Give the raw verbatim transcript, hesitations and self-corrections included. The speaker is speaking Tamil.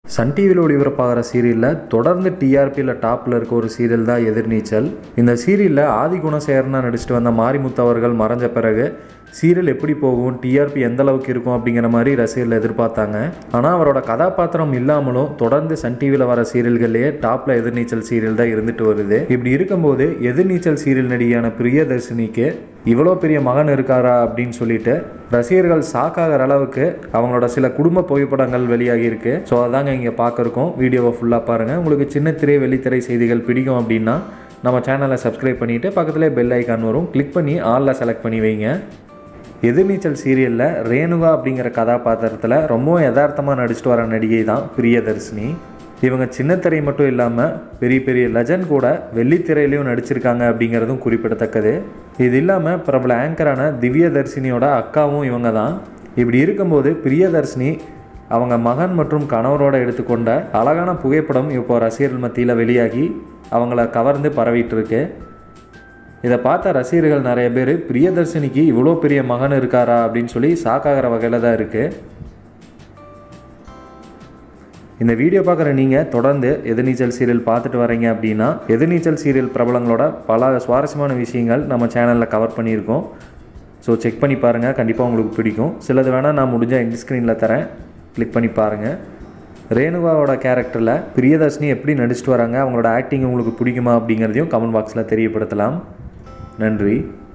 சன் டிவியில் ஒளிபரப்பாகிற சீரியலில் தொடர்ந்து டிஆர்பியில் டாப்பில் இருக்க ஒரு சீரியல் தான் எதிர்நீச்சல். இந்த சீரியலில் ஆதி குணசேகரனா நடிச்சுட்டு வந்த மாரிமுத்து அவர்கள் மறைஞ்ச பிறகு சீரியல் எப்படி போகும், டிஆர்பி எந்த அளவுக்கு இருக்கும் அப்படிங்கிற மாதிரி ரசிகர்கள் எதிர்பார்த்தாங்க. ஆனால் அவரோட கதாபாத்திரம் இல்லாமலும் தொடர்ந்து சன் டிவியில் வர சீரியல்கள்லேயே டாப்பில் எதிர்நீச்சல் சீரியல் தான் இருந்துட்டு வருது. இப்படி இருக்கும்போது எதிர்நீச்சல் சீரியல் நடிகையான பிரியதர்ஷினிக்கு இவ்வளோ பெரிய மகன் இருக்காரா அப்படின்னு சொல்லிட்டு ரசிகர்கள் ஷாக்காகிற அளவுக்கு அவங்களோட சில குடும்ப புகைப்படங்கள் வெளியாகி இருக்கு. ஸோ அதாங்க இங்கே பார்க்குறோம். வீடியோவை ஃபுல்லாக பாருங்கள். உங்களுக்கு சின்ன திரை வெள்ளித்திரை செய்திகள் பிடிக்கும் அப்படின்னா நம்ம சேனலை சப்ஸ்கிரைப் பண்ணிவிட்டு பக்கத்துலேயே பெல் ஐக்கான் வரும், கிளிக் பண்ணி ஆலில் செலக்ட் பண்ணி வைங்க. எதிர்நீச்சல் சீரியலில் ரேணுகா அப்படிங்கிற கதாபாத்திரத்தில் ரொம்பவும் யதார்த்தமாக நடிச்சிட்டு வர நடிகை தான் பிரியதர்ஷினி. இவங்க சின்னத்திரை மட்டும் இல்லாமல் பெரிய பெரிய லெஜண்ட் கூட வெள்ளித்திரையிலையும் நடிச்சிருக்காங்க அப்படிங்கிறதும் குறிப்பிடத்தக்கது. இது இல்லாமல் பிரபல ஆங்கரான திவ்யதர்ஷினியோட அக்காவும் இவங்க தான். இப்படி இருக்கும்போது பிரியதர்ஷினி அவங்க மகன் மற்றும் கணவரோட எடுத்துக்கொண்ட அழகான புகைப்படம் இப்போ ரசிகர்கள் மத்தியில் வெளியாகி அவங்கள கவர்ந்து பரவிட்டு இருக்கு. இதை பார்த்த ரசிகர்கள் நிறைய பேர் பிரியதர்ஷினிக்கு இவ்வளோ பெரிய மகன் இருக்காரா அப்படின்னு சொல்லி ஷாக்காகிற வகையில் தான் இருக்குது. இந்த வீடியோ பார்க்குற நீங்கள் தொடர்ந்து எதிர்நீச்சல் சீரியல் பார்த்துட்டு வரீங்க அப்படின்னா எதிர்நீச்சல் சீரியல் பிரபலங்களோட பல சுவாரஸ்யமான விஷயங்கள் நம்ம சேனலில் கவர் பண்ணியிருக்கோம். ஸோ செக் பண்ணி பாருங்கள், கண்டிப்பாக உங்களுக்கு பிடிக்கும். சிலது வேணால் நான் முடிஞ்ச எண்ட் ஸ்க்ரீனில் தரேன், கிளிக் பண்ணி பாருங்கள். ரேணுகாவோட கேரக்டரில் பிரியதர்ஷினி எப்படி நடிச்சிட்டு வராங்க, அவங்களோட ஆக்டிங் உங்களுக்கு பிடிக்குமா அப்படிங்கிறதையும் கமெண்ட் பாக்ஸில் தெரியப்படுத்தலாம். நன்றி.